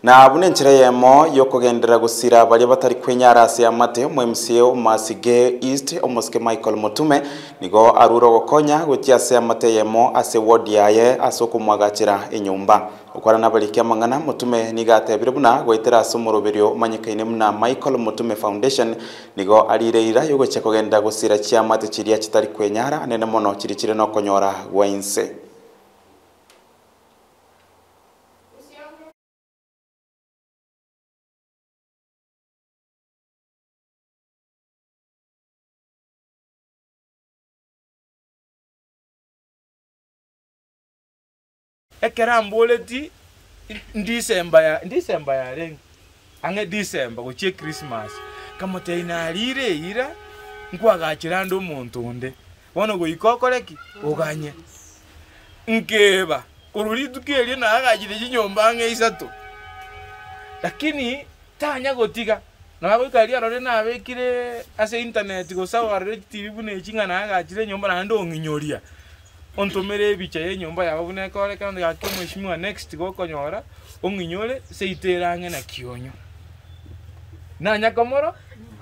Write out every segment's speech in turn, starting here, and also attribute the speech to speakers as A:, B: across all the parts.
A: na bune nchira yemo yokugendera gusira bali batari kwenyara ase amate mu MCA Masige East omoske Michael Mutume nigo aruro gokonya gutia ase amate yemo ase ward yaye asokumwagachira inyumba ukora nabalikia mangana Mutume nigatebire buna gwetera ase umuroberio manyikaine muna Michael Mutume Foundation nigo arireira yogoche kugenda gusira chia amate chiria chitari kwenyara nene mono chiri no konyora gwainse.
B: Ekera mboleti December ya reng ange December gochie Christmas kama teina rire ira nkwagachira ndo muntu nde wono go ikokoreki oganye nkeba ururi tukeli na agachire chinyomba nge isato lakini tanya gotiga na goikaria rore na abekire ase internet go sawa TV bune chinga na agachire nyomba na ndo nginyoria ontomere bicha ye nyomba ya babune kore kandi gake mwishimwa next go konyora onginyole seiterange na kionyo na nyakomoro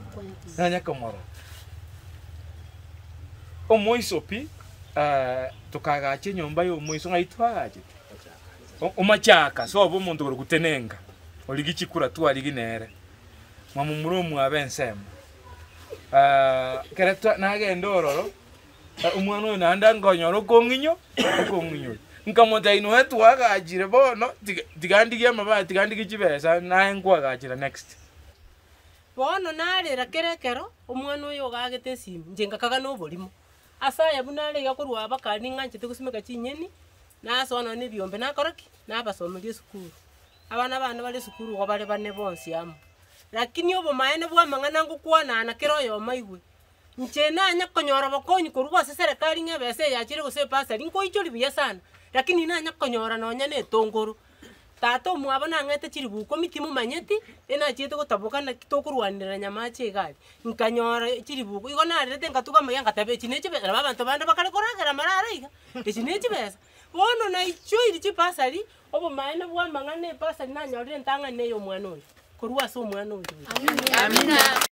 B: omoisopi tukagache nyomba yo moiso ngaitwagache omachaka so abo muntu guru gutenenga oligichikura tu aliginere mamumuro mwabensemba keretwa nagenda ororo umwana oyo nanda ngonyoro konginyo nkamota ino wetu wagachire bono tigandigie amabati tigandigie chibesa naye nkwagachira next
C: bono narira kerekero umwana oyo gagete simu njengakaga no bolimo asaya bunale yakorwa bakani nganchite gusimeka chinyeni nasona ne biombe nakoroki nabasomerie sukuru abana bali sukuru go bale bane bonsi amo lakini obo maene bwa mangana ngukwana na kero yo maigwe nchena anya konyora bakonyi kurwa se serikali ngabese yachire gose pasa linko icho libiya sana lakini nanya konyora nonya ne tongoro tato mwabona ngete chiribu komiti mu manyeti ena chite gotabuka na kitokurwanira nyamache gali nkanyora chiribu iko na rete ngatuka mayanga tabe chineche bera babantu bande bakale koragera marara iga chineche besa bono na icho iri chipasari obo maene bwa mangane pasari nanya ore ntanga neyo mwana oyo kurwa so mwana oyo amina.